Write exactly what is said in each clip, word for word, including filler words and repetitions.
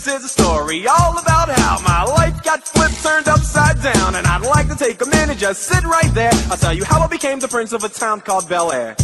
This is a story all about how my life got flipped, turned upside down, and I'd like to take a minute, just sit right there. I'll tell you how I became the prince of a town called Bel Air.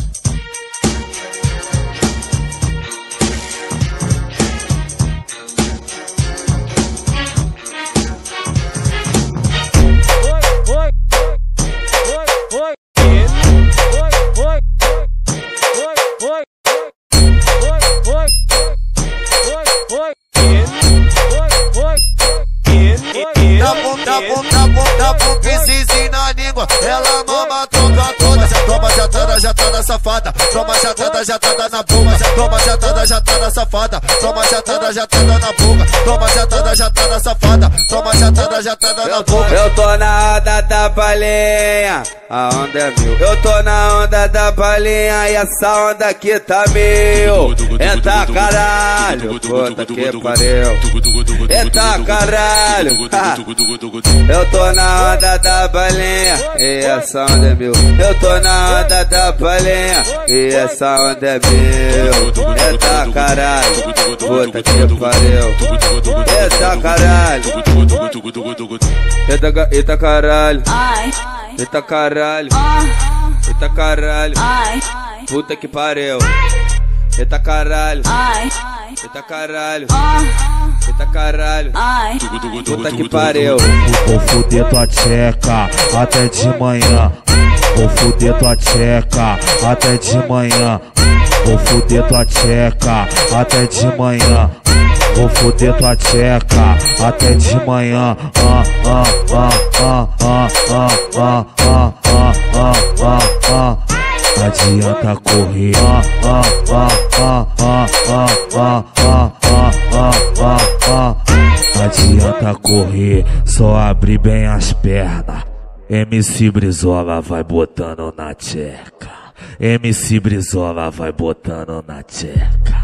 Dá pro piscizinho na língua, ela mama toda toda. Toma jatada, jatada safada. Toma jatada, jatada na boca. Toma jatada, jatada safada. Toma jatada, jatada na boca. Toma jatada, jatada safada. Toma jatada, jatada na boca. Eu tô na onda da balinha, a onda é mil. Eu tô na onda da balinha e essa onda aqui tá mil. Eita caralho, puta que pariu. Eita caralho, ha. Eu tô na onda da balinha e essa onda é mil. Eu tô na onda da balinha e essa onda é mil. Eita caralho, puta que pariu. Eita caralho. Eita, eita caralho. Eita caralho. Eita caralho. Puta que pariu. Eita caralho. Eita caralho. Eita caralho. Puta que pariu. Vou fuder tua tcheca até de manhã. Vou fuder tua tcheca até de manhã. Vou fuder tua tcheca até de manhã. Vou fuder tua tcheca até de manhã. Ah, ah, ah, ah, ah, ah, ah, ah, ah, ah, ah. Adianta correr. Ah, ah, ah, ah, ah, ah, ah, ah, ah, ah, ah. Adianta correr, só abrir bem as pernas. M C Brizola vai botando na tcheca. M C Brizola vai botando na tcheca.